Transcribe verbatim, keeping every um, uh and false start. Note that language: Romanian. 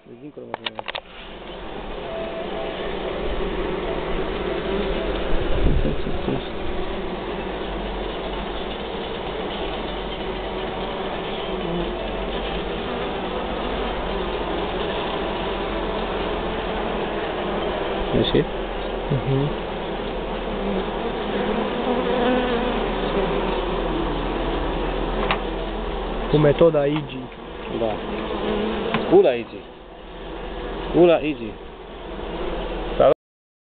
Deci dincolo mă gândeam. Ieșit? Mhm. Cu metoda I G. Da. Ula Easy. Ula Easy.